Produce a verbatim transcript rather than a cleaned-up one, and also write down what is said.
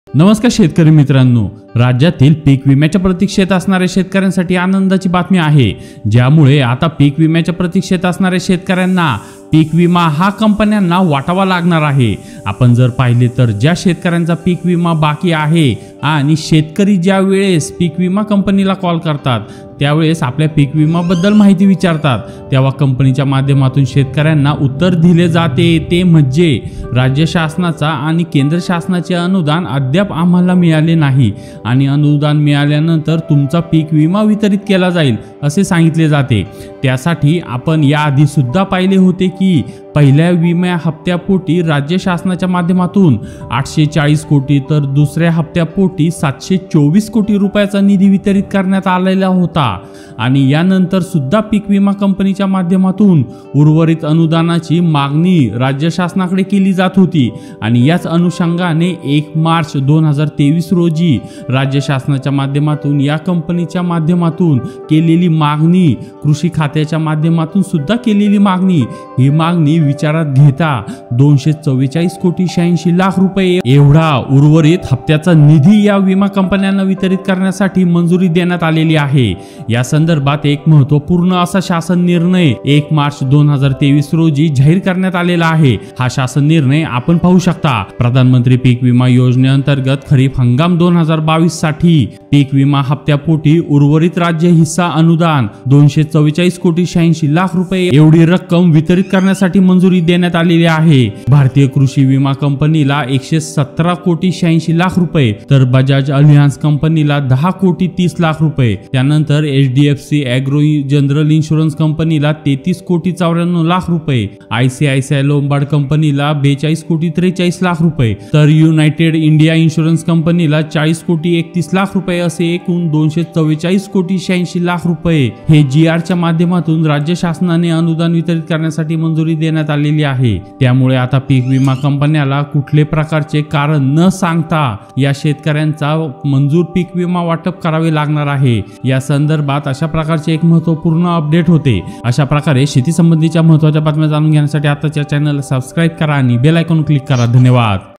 नमस्कार शेतकरी मित्रांनो, राज्यातील पीक विम्याच्या प्रतीक्षेत असणाऱ्या शेतकऱ्यांसाठी आनंदाची बातमी आहे, ज्यामुळे आता पीक विम्याच्या प्रतीक्षेत असणाऱ्या शेतकऱ्यांना पीक विमा हा कंपन्यांना वाटावा लागणार आहे। आपण जर पाहिले तर ज्या शेतकऱ्यांचा पीक विमा बाकी आहे आणि शेतकरी ज्या वेळेस पीक विमा कंपनीला कॉल करतात त्यावेळेस आपल्या पीक विमाबद्दल माहिती विचारतात, तेव्हा कंपनीच्या माध्यमातून शेतकऱ्यांना उत्तर दिले जाते ते म्हणजे राज्य शासनाचा आणि केंद्र शासनाचे अनुदान अद्याप आम्हाला मिळाले नाही आणि अनुदान मिळाल्यानंतर तुमचा पीक विमा वितरित केला जाईल असे सांगितले जाते। त्यासाठी आपण याआधी सुद्धा पाहिले होते की पहिल्या विमा हप्त्यापोटी राज्य शासनाच्या माध्यमातून आठशे चाळीस कोटी तर दुसऱ्या हप्त्यापोटी सातशे चोवीस कोटी रुपयाचा निधी वितरित करण्यात आलेला होता आणि यानंतर सुद्धा पीक विमा कंपनीच्या माध्यमातून उर्वरित अनुदानाची मागणी राज्य शासनाकडे केली जात होती आणि याच अनुषंगाने एक मार्च दोन हजार तेवीस रोजी राज्य शासनाच्या माध्यमातून या कंपनीच्या माध्यमातून केलेली मागणी, कृषी खात्याच्या माध्यमातून सुद्धा केलेली मागणी, ही मागणी विचारात घेता दोनशे चव्वेचाळीस कोटी शहाऐंशी लाख रुपये एवढा उर्वरित हप्त्याचा निधी या विमा कंपन्यांना वितरित करण्यासाठी मंजुरी देण्यात आलेली आहे। या संदर्भात एक महत्त्वपूर्ण असा शासन निर्णय एक मार्च दोन हजार तेवीस रोजी जाहीर करण्यात आलेला आहे। हा शासन निर्णय आपण पाहू शकता। प्रधानमंत्री पीक विमा योजनेअंतर्गत खरीप हंगाम दोन हजार बावीस साठी पीक विमा हप्त्यापोटी उर्वरित राज्य हिस्सा अनुदान दोनशे चव्वेचाळीस कोटी शहाऐंशी लाख रुपये एवढी रक्कम वितरित करण्यासाठी मंजुरी देण्यात आलेली आहे। भारतीय कृषी विमा कंपनीला एकशे सतरा कोटी शहाऐंशी लाख रुपये तर बजाज अलियान्स कंपनीला दहा कोटी तीस लाख रुपये, त्यानंतर H D F C agro general insurance कंपनीला तेहतीस कोटी चौऱ्याण्णव लाख रुपये, I C I C I Lombard कंपनीला बेचाळीस कोटी त्रेचाळीस लाख रुपये तर युनायटेड इंडिया इन्शुरन्स कंपनीला चाळीस कोटी एकतीस लाख रुपये असे एकूण दोनशे चव्वेचाळीस कोटी शहाऐंशी लाख रुपये हे जी आर च्या माध्यमातून राज्य शासनाने अनुदान वितरित करण्यासाठी मंजुरी देण्यात आलेली आहे। त्यामुळे आता पीक विमा कंपन्याला कुठले प्रकारचे कारण न सांगता या शेतकऱ्यांचा मंजूर पीक विमा वाटप करावे लागणार आहे। या संदर्भात अशा प्रकारचे एक महत्त्वपूर्ण अपडेट होते। अशा प्रकारे शेती संबंधीच्या महत्त्वाच्या बातम्या जाणून घेण्यासाठी आताच्या चॅनलला सबस्क्राइब करा आणि बेल आयकॉन क्लिक करा। धन्यवाद।